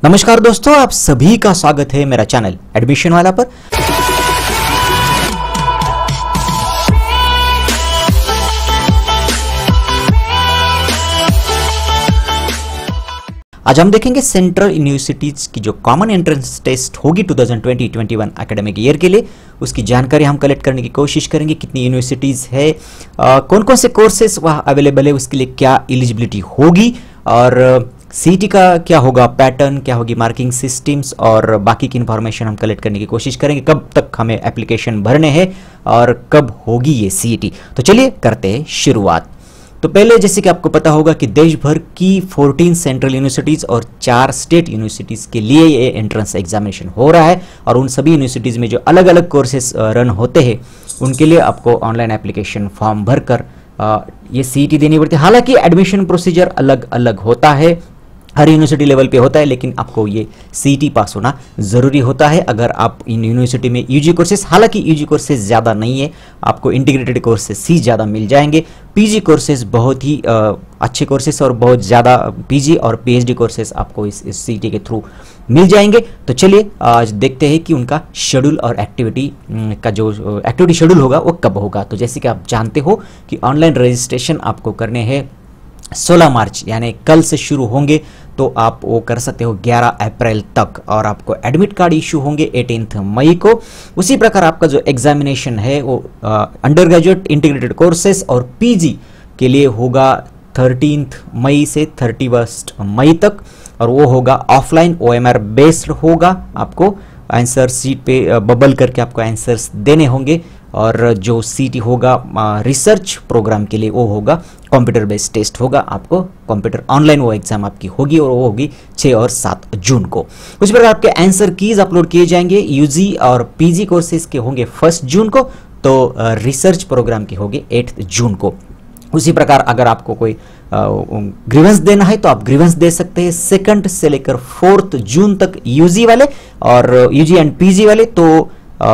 नमस्कार दोस्तों, आप सभी का स्वागत है मेरा चैनल एडमिशन वाला पर। आज हम देखेंगे सेंट्रल यूनिवर्सिटीज की जो कॉमन एंट्रेंस टेस्ट होगी 2020-21 एकेडमिक ईयर के लिए, उसकी जानकारी हम कलेक्ट करने की कोशिश करेंगे। कितनी यूनिवर्सिटीज़ है, कौन कौन से कोर्सेज वहाँ अवेलेबल है, उसके लिए क्या एलिजिबिलिटी होगी और सीटी का क्या होगा, पैटर्न क्या होगी, मार्किंग सिस्टम्स और बाकी की इन्फॉर्मेशन हम कलेक्ट करने की कोशिश करेंगे। कब तक हमें एप्लीकेशन भरने हैं और कब होगी ये सीटी। तो चलिए करते हैं शुरुआत। तो पहले जैसे कि आपको पता होगा कि देश भर की 14 सेंट्रल यूनिवर्सिटीज़ और 4 स्टेट यूनिवर्सिटीज़ के लिए ये एंट्रेंस एग्जामिनेशन हो रहा है और उन सभी यूनिवर्सिटीज़ में जो अलग अलग कोर्सेज रन होते हैं उनके लिए आपको ऑनलाइन एप्लीकेशन फॉर्म भरकर ये सीटी देनी पड़ती है। हालांकि एडमिशन प्रोसीजर अलग अलग होता है, हर यूनिवर्सिटी लेवल पे होता है, लेकिन आपको ये सीटी पास होना ज़रूरी होता है अगर आप इन यूनिवर्सिटी में यूजी कोर्सेज, हालांकि यूजी कोर्सेज ज़्यादा नहीं है, आपको इंटीग्रेटेड कोर्सेज ही ज़्यादा मिल जाएंगे। पीजी कोर्सेज बहुत ही अच्छे कोर्सेज और बहुत ज़्यादा पीजी और पीएचडी कोर्सेज आपको इस सीटी के थ्रू मिल जाएंगे। तो चलिए आज देखते हैं कि उनका शेड्यूल और एक्टिविटी का जो एक्टिविटी शेड्यूल होगा वो कब होगा। तो जैसे कि आप जानते हो कि ऑनलाइन रजिस्ट्रेशन आपको करने हैं 16 मार्च यानी कल से शुरू होंगे, तो आप वो कर सकते हो 11 अप्रैल तक और आपको एडमिट कार्ड इशू होंगे 18 मई को। उसी प्रकार आपका जो एग्जामिनेशन है वो अंडर ग्रेजुएट इंटीग्रेटेड कोर्सेस और पीजी के लिए होगा 13 मई से 31 मई तक और वो होगा ऑफलाइन OMR बेस्ड होगा। आपको आंसर सीट पे बबल करके आपको आंसर्स देने होंगे और जो सीटी होगा रिसर्च प्रोग्राम के लिए वो होगा कंप्यूटर बेस्ड टेस्ट होगा। आपको कंप्यूटर ऑनलाइन वो एग्जाम आपकी होगी और वो होगी 6 और 7 जून को। उस प्रकार आपके आंसर कीज अपलोड किए जाएंगे। यूजी और पीजी कोर्सेज के होंगे 1 जून को, तो रिसर्च प्रोग्राम के होंगे 8 जून को। उसी प्रकार अगर आपको कोई ग्रीवेंस देना है तो आप ग्रीवेंस दे सकते हैं 2 से लेकर 4 जून तक यूजी वाले, और यूजी एंड पीजी वाले तो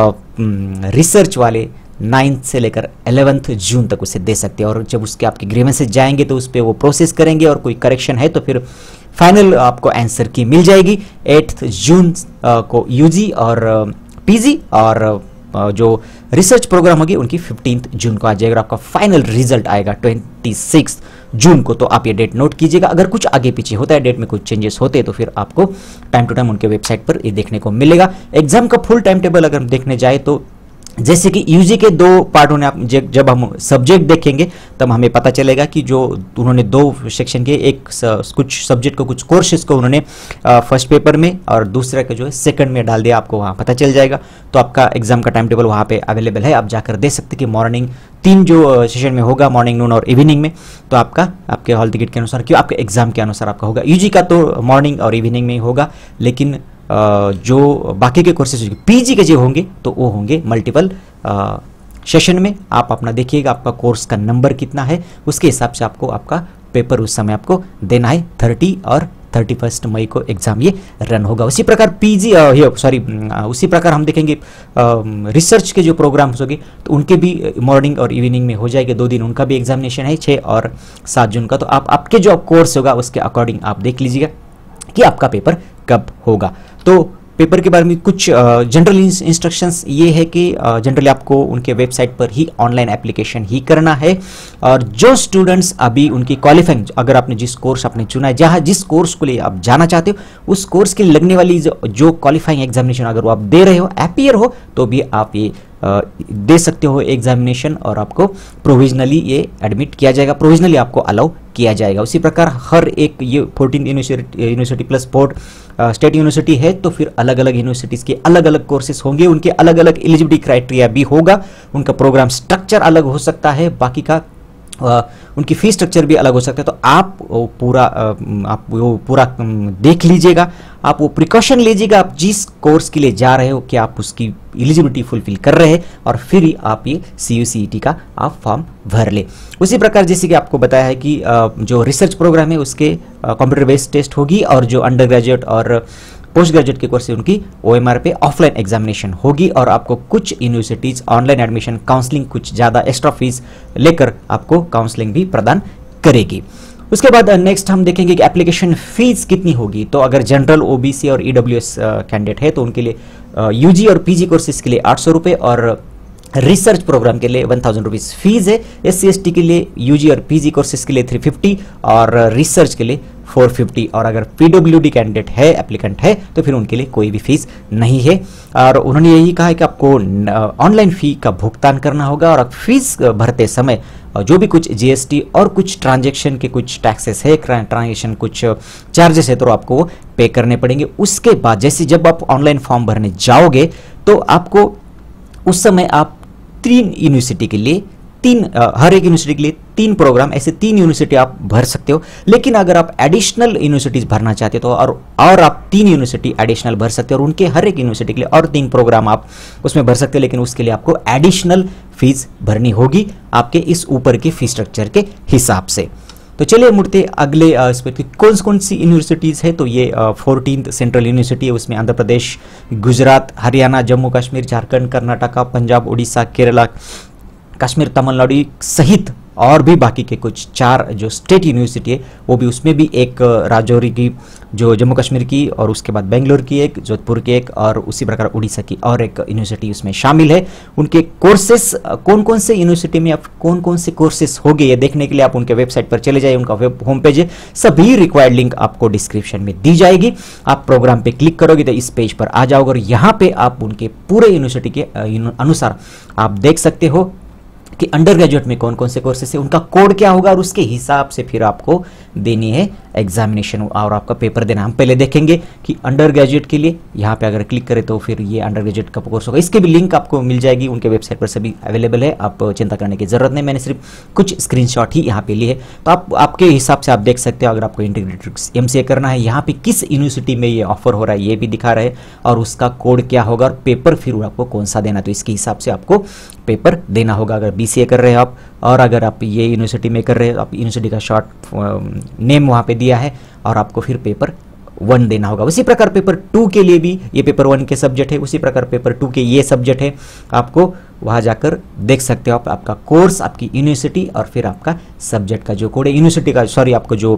रिसर्च वाले 9 से लेकर 11 जून तक उसे दे सकते हैं। और जब उसके आपके ग्रीवेंसेस जाएंगे तो उस पर वो प्रोसेस करेंगे और कोई करेक्शन है तो फिर फाइनल आपको आंसर की मिल जाएगी। 8 जून को यूजी और पीजी और जो रिसर्च प्रोग्राम होगी उनकी 15 जून को आ जाएगा। आपका फाइनल रिजल्ट आएगा 26 जून को। तो आप ये डेट नोट कीजिएगा। अगर कुछ आगे पीछे होता है, डेट में कुछ चेंजेस होते हैं तो फिर आपको टाइम टू टाइम उनके वेबसाइट पर ये देखने को मिलेगा। एग्जाम का फुल टाइम टेबल अगर हम देखने जाए तो जैसे कि यूजी के 2 पार्ट होने, जब हम सब्जेक्ट देखेंगे तब हमें पता चलेगा कि जो उन्होंने 2 सेक्शन के, एक कुछ सब्जेक्ट को, कुछ कोर्सेज को उन्होंने फर्स्ट पेपर में और दूसरा का जो है सेकंड में डाल दिया, आपको वहाँ पता चल जाएगा। तो आपका एग्जाम का टाइम टेबल वहाँ पे अवेलेबल है, आप जाकर देख सकते हैं कि मॉर्निंग 3 जो सेशन में होगा, मॉर्निंग, नून और इवनिंग में, तो आपके हॉल टिकट के अनुसार, क्यों आपके एग्जाम के अनुसार आपका होगा। यूजी का तो मॉर्निंग और इवनिंग में ही होगा, लेकिन जो बाकी के कोर्सेज पीजी के जो होंगे तो वो होंगे मल्टीपल सेशन में। आप अपना देखिएगा आपका कोर्स का नंबर कितना है, उसके हिसाब से आपको आपका पेपर उस समय आपको देना है। 30 और 31 मई को एग्जाम ये रन होगा। उसी प्रकार उसी प्रकार हम देखेंगे रिसर्च के जो प्रोग्राम्स होंगे तो उनके भी मॉर्निंग और इवनिंग में हो जाएगा। 2 दिन उनका भी एग्जामिनेशन है, 6 और 7 जून का। तो आप आपके जो कोर्स होगा उसके अकॉर्डिंग आप देख लीजिएगा कि आपका पेपर कब होगा। तो पेपर के बारे में कुछ जनरल इंस्ट्रक्शंस ये है कि जनरली आपको उनके वेबसाइट पर ही ऑनलाइन एप्लीकेशन ही करना है। और जो स्टूडेंट्स अभी उनकी क्वालिफाइंग, अगर आपने जिस कोर्स आपने चुना है, जहाँ जिस कोर्स को लिए आप जाना चाहते हो उस कोर्स के लिए लगने वाली जो क्वालिफाइंग एग्जामिनेशन अगर वो आप दे रहे हो, अपीयर हो, तो भी आप ये दे सकते हो एग्जामिनेशन और आपको प्रोविजनली ये एडमिट किया जाएगा, प्रोविजनली आपको अलाउ किया जाएगा। उसी प्रकार हर एक ये 14 यूनिवर्सिटी प्लस 4 स्टेट यूनिवर्सिटी है, तो फिर अलग अलग यूनिवर्सिटीज़ के अलग अलग कोर्सेज होंगे, उनके अलग अलग एलिजिबिलिटी क्राइटेरिया भी होगा, उनका प्रोग्राम स्ट्रक्चर अलग हो सकता है, बाकी का उनकी फीस स्ट्रक्चर भी अलग हो सकता है। तो आप वो पूरा देख लीजिएगा, आप वो प्रिकॉशन लीजिएगा आप जिस कोर्स के लिए जा रहे हो कि आप उसकी एलिजिबिलिटी फुलफिल कर रहे हैं, और फिर ही आप ये CUCET का आप फॉर्म भर ले। उसी प्रकार जैसे कि आपको बताया है कि जो रिसर्च प्रोग्राम है उसके कंप्यूटर बेस्ड टेस्ट होगी, और जो अंडर ग्रेजुएट और पोस्ट ग्रेजुएट के कोर्स से उनकी OMR पे ऑफलाइन एग्जामिनेशन होगी। और आपको कुछ यूनिवर्सिटीज़ ऑनलाइन एडमिशन काउंसलिंग कुछ ज़्यादा एक्स्ट्रा फीस लेकर आपको काउंसलिंग भी प्रदान करेगी। उसके बाद नेक्स्ट हम देखेंगे कि एप्लीकेशन फीस कितनी होगी। तो अगर जनरल, ओबीसी और ईडब्ल्यूएस कैंडिडेट है तो उनके लिए यूजी और पीजी कोर्सेज के लिए 800 रुपये और रिसर्च प्रोग्राम के लिए 1000 रुपीज़ फीस है। SC/ST के लिए यूजी और पीजी कोर्सेज के लिए 350 और रिसर्च के लिए 450 और अगर PWD कैंडिडेट है, एप्लीकेंट है, तो फिर उनके लिए कोई भी फीस नहीं है। और उन्होंने यही कहा है कि आपको ऑनलाइन फ़ी का भुगतान करना होगा और फीस भरते समय जो भी कुछ GST और कुछ ट्रांजैक्शन के कुछ टैक्सेस है, ट्रांजैक्शन कुछ चार्जेस है, तो आपको वो पे करने पड़ेंगे। उसके बाद जैसे जब आप ऑनलाइन फॉर्म भरने जाओगे तो आपको उस समय आप 3 यूनिवर्सिटी के लिए हर एक यूनिवर्सिटी के लिए 3 प्रोग्राम, ऐसे 3 यूनिवर्सिटी आप भर सकते हो। लेकिन अगर आप एडिशनल यूनिवर्सिटीज भरना चाहते हो तो और आप 3 यूनिवर्सिटी एडिशनल भर सकते हो और उनके हर एक यूनिवर्सिटी के लिए और 3 प्रोग्राम आप उसमें भर सकते हो, लेकिन उसके लिए आपको एडिशनल फीस भरनी होगी आपके इस ऊपर के फीस स्ट्रक्चर के हिसाब से। तो चलिए मुड़ते अगले इस पर कौन सी यूनिवर्सिटीज़ है। तो ये 14th सेंट्रल यूनिवर्सिटी है, उसमें आंध्र प्रदेश, गुजरात, हरियाणा, जम्मू कश्मीर, झारखंड, कर्नाटका, पंजाब, उड़ीसा, केरला, कश्मीर, तमिलनाडु सहित और भी बाकी के कुछ 4 जो स्टेट यूनिवर्सिटी है वो भी, उसमें भी एक राजौरी की जो जम्मू कश्मीर की और उसके बाद बेंगलोर की एक, जोधपुर की एक और उसी प्रकार उड़ीसा की और एक यूनिवर्सिटी उसमें शामिल है। उनके कोर्सेस कौन कौन से यूनिवर्सिटी में कौन कौन से कोर्सेस हो गए ये देखने के लिए आप उनके वेबसाइट पर चले जाइए, उनका वेब होम पेज है, सभी रिक्वायर्ड लिंक आपको डिस्क्रिप्शन में दी जाएगी। आप प्रोग्राम पे क्लिक करोगे तो इस पेज पर आ जाओगे और यहाँ पे आप उनके पूरे यूनिवर्सिटी के अनुसार आप देख सकते हो कि अंडर ग्रेजुएट में कौन कौन से कोर्सेस है, उनका कोड क्या होगा और उसके हिसाब से फिर आपको देनी है एग्जामिनेशन और आपका पेपर देना। हम पहले देखेंगे कि अंडर ग्रेजुएट के लिए यहाँ पे अगर क्लिक करें तो फिर ये अंडर ग्रेजुएट का कोर्स होगा, इसकी भी लिंक आपको मिल जाएगी, उनके वेबसाइट पर सभी अवेलेबल है, आप चिंता करने की जरूरत नहीं। मैंने सिर्फ कुछ स्क्रीनशॉट ही यहाँ पे लिए है, तो आप आपके हिसाब से आप देख सकते हो। अगर आपको इंटीग्रेटेड MCA करना है, यहाँ पे किस यूनिवर्सिटी में ये ऑफर हो रहा है ये भी दिखा रहे और उसका कोड क्या होगा और पेपर फिर आपको कौन सा देना, तो इसके हिसाब से आपको पेपर देना होगा। अगर BCA कर रहे हो आप और अगर आप ये यूनिवर्सिटी में कर रहे हो, आप यूनिवर्सिटी का शॉर्ट नेम वहाँ पे दिया है और आपको फिर पेपर 1 देना होगा। उसी प्रकार पेपर 2 के लिए भी ये पेपर 1 के सब्जेक्ट है, उसी प्रकार पेपर 2 के ये सब्जेक्ट है, आपको वहाँ जाकर देख सकते हो आप आपका कोर्स, आपकी यूनिवर्सिटी और फिर आपका सब्जेक्ट का जो कोड है, यूनिवर्सिटी का आपको जो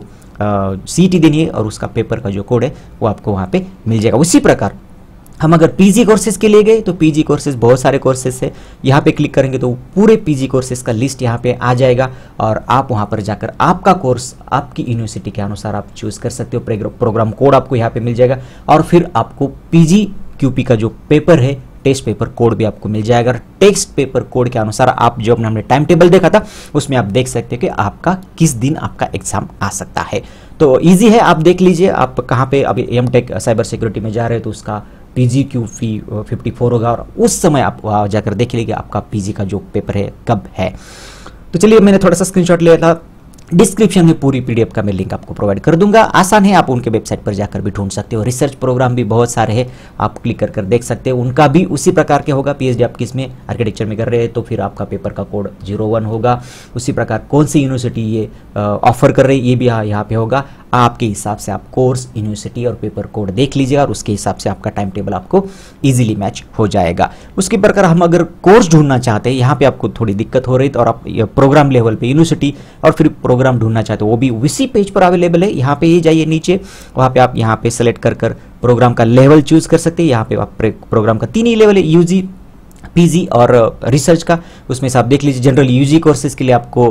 CET देनी है और उसका पेपर का जो कोड है वो आपको वहाँ पे मिल जाएगा। उसी प्रकार हम अगर PG कोर्सेज के लिए गए तो PG कोर्सेज बहुत सारे कोर्सेज है, यहाँ पे क्लिक करेंगे तो पूरे PG कोर्सेज का लिस्ट यहाँ पे आ जाएगा और आप वहाँ पर जाकर आपका कोर्स आपकी यूनिवर्सिटी के अनुसार आप चूज कर सकते हो। प्रोग्राम कोड आपको यहाँ पे मिल जाएगा और फिर आपको PGQP का जो पेपर है, टेस्ट पेपर कोड भी आपको मिल जाएगा। टेस्ट पेपर कोड के अनुसार आप जो अपने हमने टाइम टेबल देखा था उसमें आप देख सकते हैं कि आपका किस दिन आपका एग्जाम आ सकता है। तो इजी है, आप देख लीजिए आप कहाँ पे अभी MTech साइबर सिक्योरिटी में जा रहे हैं तो उसका PGQP 54 होगा और उस समय आप वहाँ जाकर देख लीजिए आपका PG का जो पेपर है कब है। तो चलिए मैंने थोड़ा सा स्क्रीनशॉट लिया था, डिस्क्रिप्शन में पूरी PDF का मैं लिंक आपको प्रोवाइड कर दूंगा, आसान है, आप उनके वेबसाइट पर जाकर भी ढूंढ सकते हो। रिसर्च प्रोग्राम भी बहुत सारे हैं, आप क्लिक कर देख सकते हो, उनका भी उसी प्रकार के होगा। PhD आप किस में आर्किटेक्चर में कर रहे हैं तो फिर आपका पेपर का कोड 01 होगा। उसी प्रकार कौन सी यूनिवर्सिटी ये ऑफर कर रही है ये भी यहाँ पे होगा। आपके हिसाब से आप कोर्स, यूनिवर्सिटी और पेपर कोड देख लीजिएगा और उसके हिसाब से आपका टाइम टेबल आपको इजीली मैच हो जाएगा। उसके प्रकार हम अगर कोर्स ढूंढना चाहते हैं, यहाँ पे आपको थोड़ी दिक्कत हो रही है और आप प्रोग्राम लेवल पे यूनिवर्सिटी और फिर प्रोग्राम ढूंढना चाहते हो वो भी उसी पेज पर अवेलेबल है। यहाँ पे ही जाइए नीचे, वहाँ पे आप यहाँ पे सेलेक्ट कर प्रोग्राम का लेवल चूज कर सकते हैं। यहाँ पे आप प्रोग्राम का 3 ही लेवल है, UG, PG और रिसर्च का। उसमें से आप देख लीजिए जनरल UG कोर्सेज के लिए आपको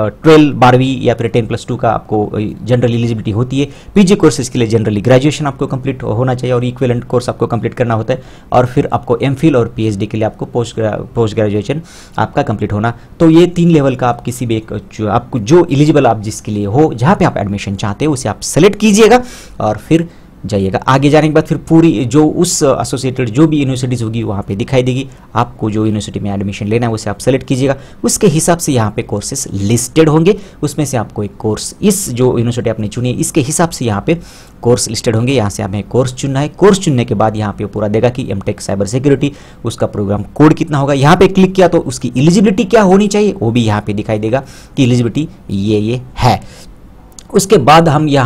12वीं या फिर 10+2 का आपको जनरल एलिजिबिलिटी होती है। PG कोर्सेज के लिए जनरली ग्रेजुएशन आपको कंप्लीट होना चाहिए और इक्विवेलेंट कोर्स आपको कंप्लीट करना होता है और फिर आपको MPhil और PhD के लिए आपको पोस्ट ग्रेजुएशन आपका कंप्लीट होना। तो ये 3 लेवल का आप किसी भी एक आपको जो एलिजिबल आप जिसके लिए हो, जहाँ पे आप एडमिशन चाहते हो उसे आप सेलेक्ट कीजिएगा और फिर जाइएगा। आगे जाने के बाद फिर पूरी जो उस एसोसिएटेड जो भी यूनिवर्सिटीज़ होगी वहाँ पे दिखाई देगी। आपको जो यूनिवर्सिटी में एडमिशन लेना है उसे आप सेलेक्ट कीजिएगा, उसके हिसाब से यहाँ पे कोर्सेज लिस्टेड होंगे। उसमें से आपको एक कोर्स, इस जो यूनिवर्सिटी आपने चुनी है इसके हिसाब से यहाँ पे कोर्स लिस्टेड होंगे। यहाँ से हमें कोर्स चुनना है। कोर्स चुनने के बाद यहाँ पे पूरा देगा कि MTech साइबर सिक्योरिटी, उसका प्रोग्राम कोड कितना होगा। यहाँ पे क्लिक किया तो उसकी एलिजिबिलिटी क्या होनी चाहिए वो भी यहाँ पे दिखाई देगा कि एलिजिबिलिटी ये है। उसके बाद हम यहाँ पे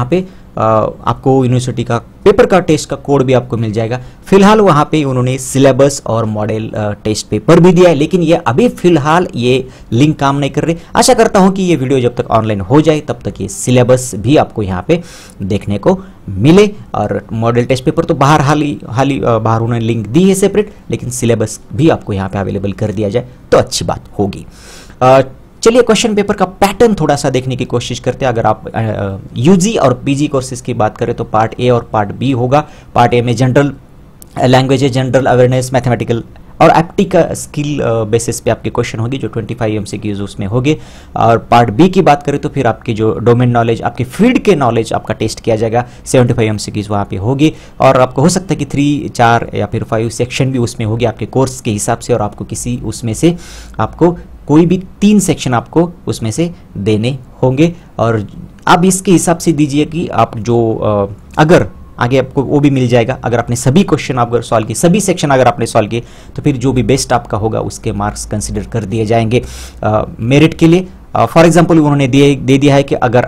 आपको यूनिवर्सिटी का पेपर का टेस्ट का कोड भी आपको मिल जाएगा। फिलहाल वहाँ पे उन्होंने सिलेबस और मॉडल टेस्ट पेपर भी दिया है, लेकिन ये अभी फिलहाल ये लिंक काम नहीं कर रही। आशा करता हूँ कि ये वीडियो जब तक ऑनलाइन हो जाए तब तक ये सिलेबस भी आपको यहाँ पे देखने को मिले। और मॉडल टेस्ट पेपर तो बाहर उन्होंने लिंक दी है सेपरेट, लेकिन सिलेबस भी आपको यहाँ पे अवेलेबल कर दिया जाए तो अच्छी बात होगी। चलिए क्वेश्चन पेपर का पैटर्न थोड़ा सा देखने की कोशिश करते हैं। अगर आप यूजी और पीजी कोर्सेज की बात करें तो पार्ट ए और पार्ट बी होगा। पार्ट ए में general languages, general awareness, mathematical और एप्टी का स्किल बेसिस पे आपके क्वेश्चन होगी, जो 25 एमसीक्यूज उसमें होंगे। और पार्ट बी की बात करें तो फिर आपकी जो डोमेन नॉलेज, आपके फील्ड के नॉलेज आपका टेस्ट किया जाएगा, 75 एमसीक्यूज वहाँ पे होगी। और आपको हो सकता है कि 3, 4 या फिर 5 सेक्शन भी उसमें होगी आपके कोर्स के हिसाब से, और आपको किसी उसमें से आपको कोई भी 3 सेक्शन आपको उसमें से देने होंगे। और आप इसके हिसाब से दीजिए कि आप जो अगर आगे आपको वो भी मिल जाएगा। अगर आपने सभी क्वेश्चन अगर सॉल्व किए, सभी सेक्शन अगर आपने सॉल्व किए, तो फिर जो भी बेस्ट आपका होगा उसके मार्क्स कंसिडर कर दिए जाएंगे मेरिट के लिए। फॉर एग्जांपल उन्होंने दे दिया है कि अगर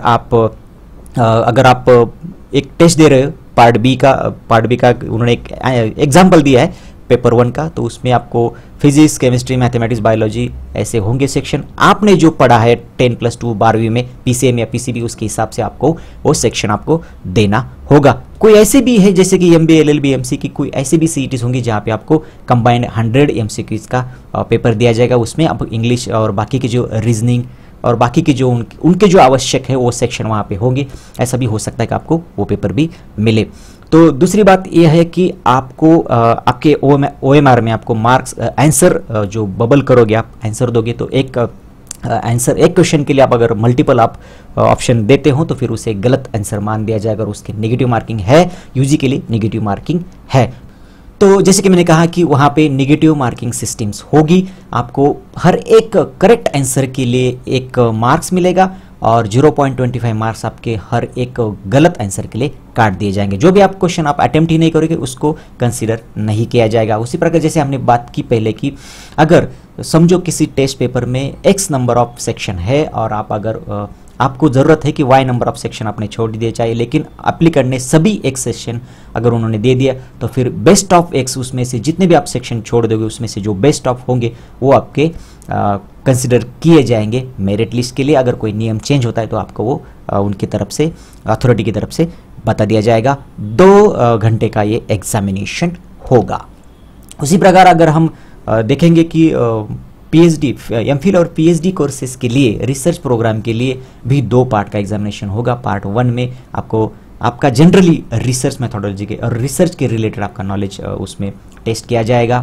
आप एक टेस्ट दे रहे हो पार्ट बी का उन्होंने एक एग्जाम्पल दिया है पेपर 1 का, तो उसमें आपको फिजिक्स, केमिस्ट्री, मैथमेटिक्स, बायोलॉजी ऐसे होंगे सेक्शन। आपने जो पढ़ा है 10+2 12वीं में पीसीएम या पीसीबी, उसके हिसाब से आपको वो सेक्शन आपको देना होगा। कोई ऐसे भी है जैसे कि एमबीए, एलएलबी, एमसी की कोई ऐसे भी सीईटीज होंगी जहाँ पे आपको कंबाइंड 100 एमसीक्यूज का पेपर दिया जाएगा। उसमें आप इंग्लिश और बाकी के जो रीजनिंग और बाकी के जो उनके जो आवश्यक है वो सेक्शन वहाँ पे होंगे। ऐसा भी हो सकता है कि आपको वो पेपर भी मिले। तो दूसरी बात यह है कि आपको आपके ओएमआर में आपको मार्क्स आंसर जो बबल करोगे, आप आंसर दोगे तो एक क्वेश्चन के लिए आप अगर मल्टीपल आप ऑप्शन देते हो तो फिर उसे गलत आंसर मान दिया जाएगा और उसकी नेगेटिव मार्किंग है। यूजी के लिए नेगेटिव मार्किंग है। तो जैसे कि मैंने कहा कि वहाँ पे नेगेटिव मार्किंग सिस्टम्स होगी। आपको हर एक करेक्ट आंसर के लिए एक मार्क्स मिलेगा और 0.25 मार्क्स आपके हर एक गलत आंसर के लिए काट दिए जाएंगे। जो भी आप क्वेश्चन आप अटेम्प्ट ही नहीं करोगे उसको कंसीडर नहीं किया जाएगा। उसी प्रकार जैसे हमने बात की पहले कि अगर समझो किसी टेस्ट पेपर में x नंबर ऑफ सेक्शन है और आप अगर आपको ज़रूरत है कि y नंबर ऑफ सेक्शन आपने छोड़ दिए चाहिए, लेकिन एप्लीकेंट ने सभी x सेक्शन अगर उन्होंने दे दिया तो फिर बेस्ट ऑफ x उसमें से जितने भी आप सेक्शन छोड़ दोगे उसमें से जो बेस्ट ऑफ होंगे वो आपके कंसिडर किए जाएंगे मेरिट लिस्ट के लिए। अगर कोई नियम चेंज होता है तो आपको वो उनकी तरफ से, अथॉरिटी की तरफ से बता दिया जाएगा। 2 घंटे का ये एग्जामिनेशन होगा। उसी प्रकार अगर हम देखेंगे कि पीएचडी, एमफिल और पीएचडी कोर्सेज के लिए, रिसर्च प्रोग्राम के लिए भी 2 पार्ट का एग्जामिनेशन होगा। पार्ट 1 में आपका जनरली रिसर्च मेथोडोलॉजी के और रिसर्च के रिलेटेड आपका नॉलेज उसमें टेस्ट किया जाएगा।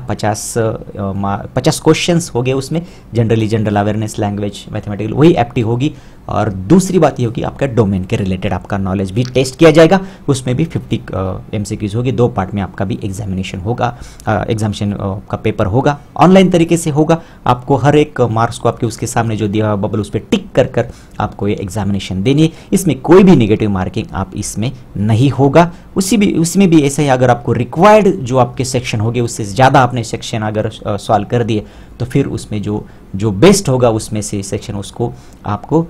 50 क्वेश्चंस हो गए उसमें, जनरल अवेयरनेस, लैंग्वेज, मैथमेटिकल, वही एप्टी होगी। और दूसरी बात ये होगी आपका डोमेन के रिलेटेड आपका नॉलेज भी टेस्ट किया जाएगा। उसमें भी 50 एमसीक्यूज होगी। 2 पार्ट में आपका भी एग्जामिनेशन होगा। एग्जामिनेशन का पेपर होगा, ऑनलाइन तरीके से होगा। आपको हर एक मार्क्स को आपके उसके सामने जो दिया बबल उस पर टिक कर आपको ये एग्जामिनेशन देनी है। इसमें कोई भी नेगेटिव मार्किंग आप इसमें नहीं होगा। उसमें भी ऐसा ही अगर आपको रिक्वायर्ड जो आपके सेक्शन होंगे उससे ज़्यादा आपने सेक्शन अगर सॉल्व कर दिए तो फिर उसमें जो बेस्ट होगा उसमें से सेक्शन उसको आपको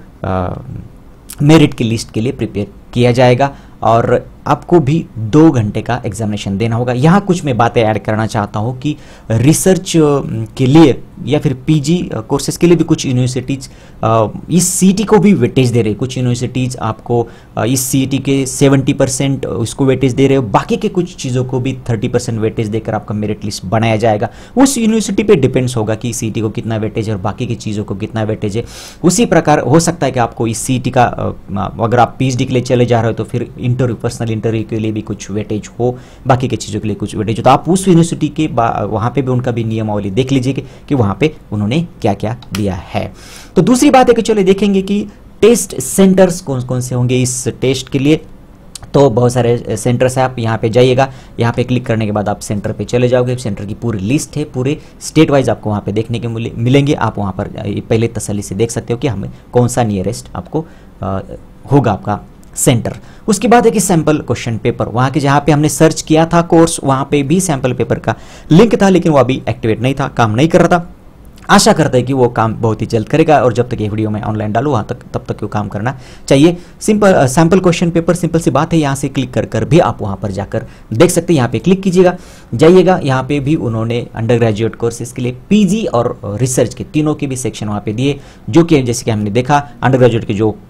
मेरिट की लिस्ट के लिए प्रिपेयर किया जाएगा। और आपको भी 2 घंटे का एग्जामिनेशन देना होगा। यहाँ कुछ मैं बातें ऐड करना चाहता हूँ कि रिसर्च के लिए या फिर पीजी कोर्सेज के लिए भी कुछ यूनिवर्सिटीज़ इस सीईटी को भी वेटेज दे रहे हैं। कुछ यूनिवर्सिटीज़ आपको इस सीईटी के 70% उसको वेटेज दे रहे हो, बाकी के कुछ चीज़ों को भी 30% वेटेज देकर आपका मेरिट लिस्ट बनाया जाएगा। उस यूनिवर्सिटी पे डिपेंड्स होगा कि सीईटी को कितना वेटेज है और बाकी की चीज़ों को कितना वेटेज है। उसी प्रकार हो सकता है कि आपको इस सीईटी का अगर आप पीएचडी के लिए चले जा रहे हो तो फिर इंटरव्यू, पर्सनल इंटरव्यू के लिए भी कुछ वेटेज हो, बाकी की चीज़ों के लिए कुछ वेटेज हो। तो आप उस यूनिवर्सिटी के वहाँ पे भी उनका भी नियमावली देख लीजिए कि वहाँ पे उन्होंने क्या क्या दिया है। तो दूसरी बात है कि चलिए देखेंगे कि टेस्ट सेंटर्स कौन कौन से होंगे इस टेस्ट के लिए। तो बहुत सारे सेंटर्स हैं। आप यहाँ पे जाइएगा, यहाँ पे क्लिक करने के बाद आप सेंटर पे चले जाओगे। सेंटर की पूरी लिस्ट है, पूरे स्टेट वाइज आपको वहाँ पे देखने के मिलेंगे। आप वहाँ पर पहले तसल्ली से देख सकते हो कि हमें कौन सा नियरेस्ट आपको होगा आपका सेंटर। उसके बाद है कि सैंपल क्वेश्चन पेपर, वहाँ के जहाँ पे हमने सर्च किया था कोर्स, वहाँ पे भी सैंपल पेपर का लिंक था, लेकिन वो अभी एक्टिवेट नहीं था, काम नहीं कर रहा था। आशा करते हैं कि वो काम बहुत ही जल्द करेगा और जब तक ये वीडियो मैं ऑनलाइन डालूँ वहाँ तक तब तक वो काम करना चाहिए। Simple sample question paper, simple सी बात है, यहाँ से क्लिक कर भी आप वहाँ पर जाकर देख सकते हैं। यहाँ पे क्लिक कीजिएगा, जाइएगा, यहाँ पे भी उन्होंने अंडर ग्रेजुएट कोर्सेज के लिए पीजी और रिसर्च के तीनों के भी सेक्शन वहाँ पे दिए, जो कि जैसे कि हमने देखा अंडर ग्रेजुएट के जो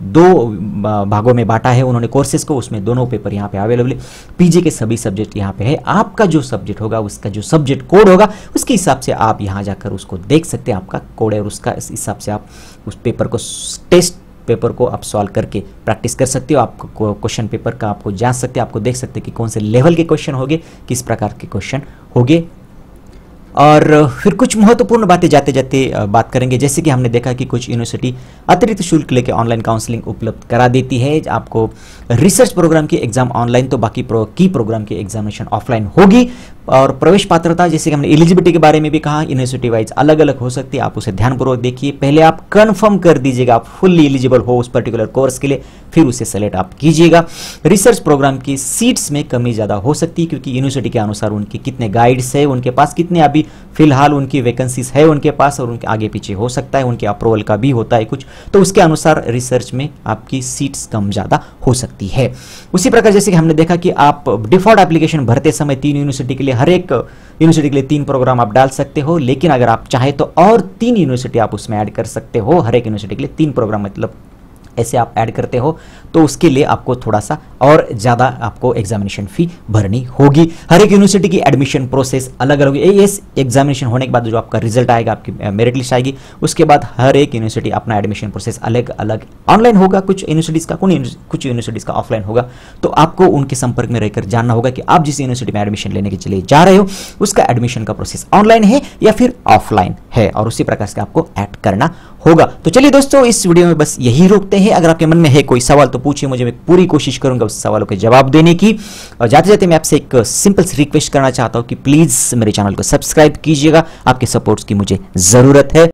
2 भागों में बांटा है उन्होंने कोर्सेज को, उसमें दोनों पेपर यहाँ पे अवेलेबल है। पीजी के सभी सब्जेक्ट यहाँ पे है, आपका जो सब्जेक्ट होगा उसका जो सब्जेक्ट कोड होगा उसके हिसाब से आप यहाँ जाकर उसको देख सकते हैं, आपका कोड है और उसका इस हिसाब से आप उस पेपर को, टेस्ट पेपर को आप सॉल्व करके प्रैक्टिस कर सकते हो। आपको क्वेश्चन पेपर का आपको जान सकते हैं, आपको देख सकते हैं कि कौन से लेवल के क्वेश्चन होंगे, किस प्रकार के क्वेश्चन होंगे। और फिर कुछ महत्वपूर्ण बातें जाते जाते बात करेंगे, जैसे कि हमने देखा कि कुछ यूनिवर्सिटी अतिरिक्त शुल्क लेके ऑनलाइन काउंसलिंग उपलब्ध करा देती है। आपको रिसर्च प्रोग्राम की एग्जाम ऑनलाइन, तो बाकी की प्रोग्राम की एग्जामिनेशन ऑफलाइन होगी। और प्रवेश पात्रता, जैसे कि हमने एलिजिबिलिटी के बारे में भी कहा, यूनिवर्सिटी वाइज अलग अलग हो सकती है, आप उसे ध्यानपूर्वक देखिए। पहले आप कंफर्म कर दीजिएगा आप फुल्ली एलिजिबल हो उस पर्टिकुलर कोर्स के लिए, फिर उसे सेलेक्ट आप कीजिएगा। रिसर्च प्रोग्राम की सीट्स में कमी ज़्यादा हो सकती है क्योंकि यूनिवर्सिटी के अनुसार उनके कितने गाइड्स है, उनके पास कितने अभी फिलहाल उनकी वैकेंसीज है उनके पास, और उनके आगे पीछे हो सकता है, उनके अप्रूवल का भी होता है कुछ, तो उसके अनुसार रिसर्च में आपकी सीट्स कम ज़्यादा हो सकती है। उसी प्रकार जैसे कि हमने देखा कि आप डिफॉल्ट एप्लीकेशन भरते समय 3 यूनिवर्सिटी के लिए, हर एक यूनिवर्सिटी के लिए 3 प्रोग्राम आप डाल सकते हो, लेकिन अगर आप चाहे तो और 3 यूनिवर्सिटी आप उसमें ऐड कर सकते हो। हर एक यूनिवर्सिटी के लिए 3 प्रोग्राम, मतलब ऐसे आप ऐड करते हो तो उसके लिए आपको थोड़ा सा और ज़्यादा आपको एग्जामिनेशन फी भरनी होगी। हर एक यूनिवर्सिटी की एडमिशन प्रोसेस अलग अलग होगी। इस एग्जामिनेशन होने के बाद जो आपका रिजल्ट आएगा, आपकी मेरिट लिस्ट आएगी, उसके बाद हर एक यूनिवर्सिटी अपना एडमिशन प्रोसेस अलग अलग ऑनलाइन होगा, कुछ यूनिवर्सिटीज़ का कुछ यूनिवर्सिटीज़ का ऑफलाइन होगा। तो आपको उनके संपर्क में रहकर जानना होगा कि आप जिस यूनिवर्सिटी में एडमिशन लेने के लिए जा रहे हो उसका एडमिशन का प्रोसेस ऑनलाइन है या फिर ऑफलाइन है, और उसी प्रकार से आपको ऐड करना होगा। तो चलिए दोस्तों, इस वीडियो में बस यही रोकते हैं। अगर आपके मन में है कोई सवाल तो पूछिए मुझे, मैं पूरी कोशिश करूंगा उस सवालों के जवाब देने की। और जाते जाते मैं आपसे एक सिंपल सी रिक्वेस्ट करना चाहता हूं कि प्लीज मेरे चैनल को सब्सक्राइब कीजिएगा, आपके सपोर्ट्स की मुझे जरूरत है।